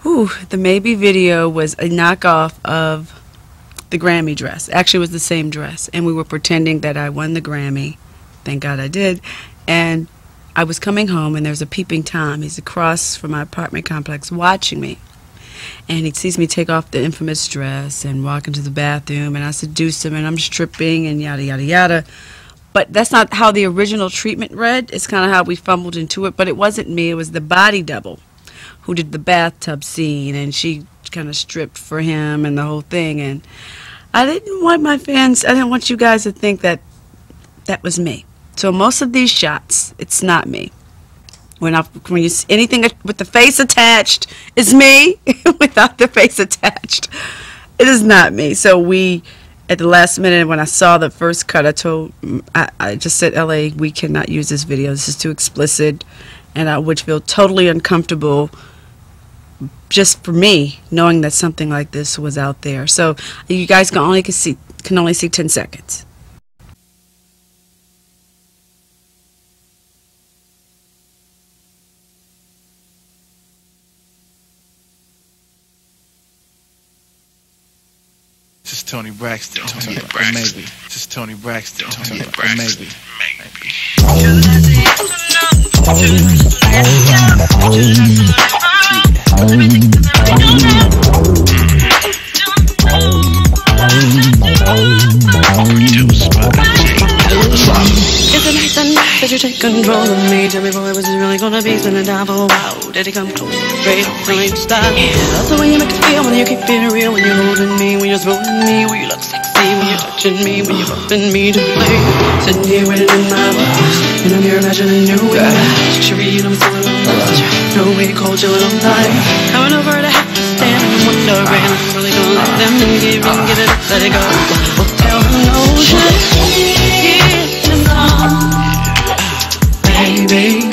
Ooh, the Maybe video was a knockoff of the Grammy dress. Actually, it was the same dress, and we were pretending that I won the Grammy. Thank God I did. And I was coming home, and there's a peeping Tom. He's across from my apartment complex watching me. And he sees me take off the infamous dress and walk into the bathroom, and I seduce him, and I'm stripping, and yada, yada, yada. But that's not how the original treatment read. It's kind of how we fumbled into it, but it wasn't me. It was the body double who did the bathtub scene, and she kind of stripped for him and the whole thing. And I didn't want my fans, I didn't want you guys to think that that was me. So most of these shots, it's not me. When you see anything with the face attached, it's me. Without the face attached, it is not me. So we, at the last minute, when I saw the first cut, I just said, LA, we cannot use this video. This is too explicit, and I would feel totally uncomfortable just for me knowing that something like this was out there. So you guys can only see 10 seconds. This is Toni Braxton. Maybe. This is Toni Braxton. Maybe. It's a nice and that you take control of me. Tell me, boy, was it really gonna be something down for a while? Did it come close? Straight up, really style. That's the way you make it feel when you keep it real. When you're holding me, when you're throwing me, when you look sexy, when you're touching me, when you're bumping me to play. Sitting here waiting in my box, and I'm here imagining you. Picturing I'm feeling lost. No way to call chilling all night. Coming over to have to stand and wondering, I'm really gonna let them in, give it up, let it go. Well, tell them no shit. Baby.